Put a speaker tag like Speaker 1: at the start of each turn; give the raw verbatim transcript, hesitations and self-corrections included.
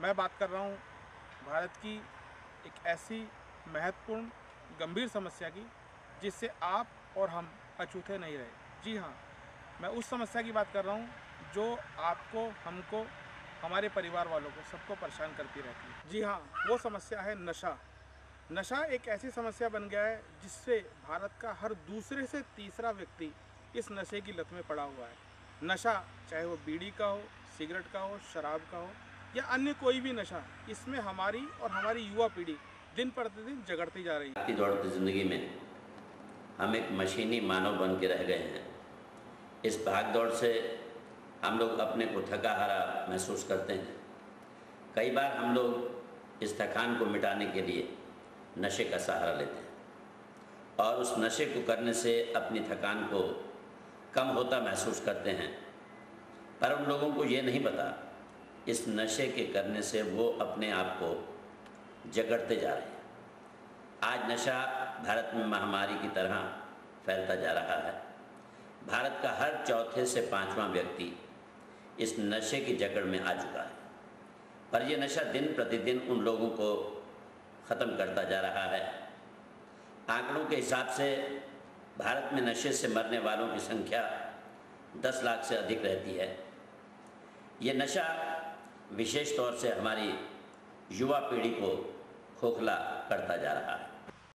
Speaker 1: मैं बात कर रहा हूँ भारत की एक ऐसी महत्वपूर्ण गंभीर समस्या की जिससे आप और हम अछूते नहीं रहे। जी हाँ, मैं उस समस्या की बात कर रहा हूँ जो आपको, हमको, हमारे परिवार वालों को, सबको परेशान करती रहती है। जी हाँ, वो समस्या है नशा। नशा एक ऐसी समस्या बन गया है जिससे भारत का हर दूसरे से तीसरा व्यक्ति इस नशे की लत में पड़ा हुआ है। नशा चाहे वो बीड़ी का हो, सिगरेट का हो, शराब का हो या अन्य कोई भी नशा, इसमें हमारी और हमारी युवा पीढ़ी दिन प्रतिदिन जगड़ती जा रही है।
Speaker 2: की दौड़ती ज़िंदगी में हम एक मशीनी मानव बन के रह गए हैं। इस भाग दौड़ से हम लोग अपने को थका हारा महसूस करते हैं। कई बार हम लोग इस थकान को मिटाने के लिए नशे का सहारा लेते हैं और उस नशे को करने से अपनी थकान को कम होता महसूस करते हैं। पर उन लोगों को ये नहीं पता इस नशे के करने से वो अपने आप को जकड़ते जा रहे हैं। आज नशा भारत में महामारी की तरह फैलता जा रहा है। भारत का हर चौथे से पांचवां व्यक्ति इस नशे की जकड़ में आ चुका है। पर यह नशा दिन प्रतिदिन उन लोगों को ख़त्म करता जा रहा है। आंकड़ों के हिसाब से भारत में नशे से मरने वालों की संख्या दस लाख से अधिक रहती है। ये नशा विशेष तौर से हमारी युवा पीढ़ी को खोखला करता जा रहा है।